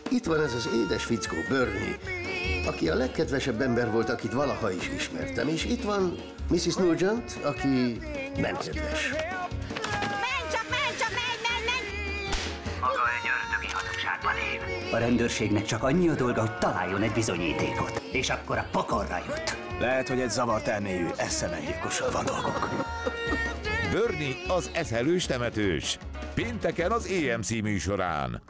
Itt van ez az édes fickó, Bernie, aki a legkedvesebb ember volt, akit valaha is ismertem. És itt van Mrs. Nugent, aki nem kedves. Menj csak, menj! Maga egy ördögi hazugságban él. A rendőrségnek csak annyi a dolga, hogy találjon egy bizonyítékot, és akkor a pokolra jut. Lehet, hogy egy zavart elmélyű eszemengyilkossal van dolgok. Bernie az eszelős temetős. Pénteken az EMC műsorán.